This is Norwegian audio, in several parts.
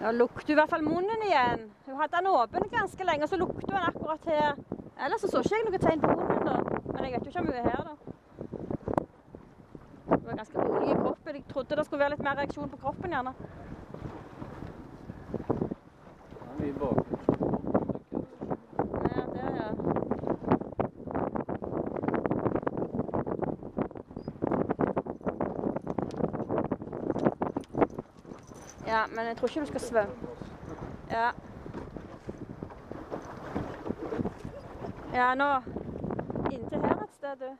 Nå lukter du i hvert fall munnen igjen. Hun hadde den åpen ganske lenge, så lukter hun akkurat her. Ellers så ikke jeg noe tegn på munnen da. Men jeg vet jo ikke om hun er her da. Hun var ganske rolig i kroppen. Jeg trodde det skulle være litt mer reaksjon på kroppen gjerne. Ja, mye bakgrunn. Ja, det ja. Ja, men jeg tror ikke du skal svømme. Ja. Ja, nå. Inntil her et sted, du.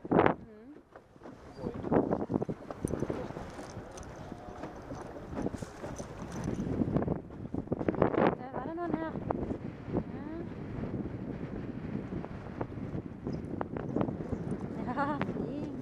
Der var det noen her. Ja, fint.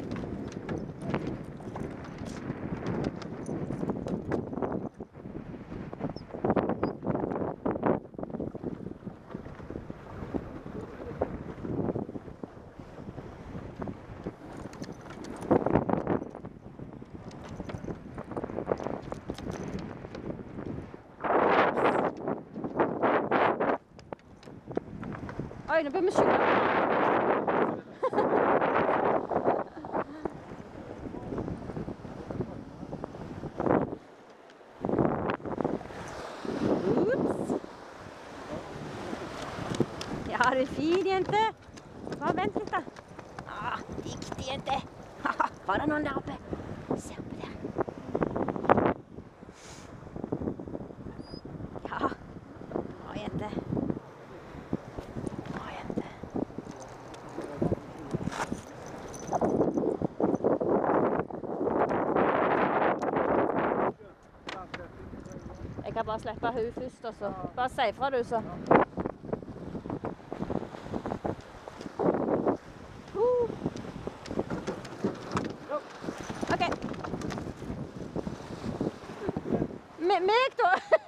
Oi, nå bør vi skylde på Ups. Ja, det er fin, jente. Bare vent litt, da. Diktig, jente. Var det noen der oppe? Se oppe der. Ja. Bra, jente. Jeg kan bare slippe henne først, og så bare si fra du, så. OK. Meg da?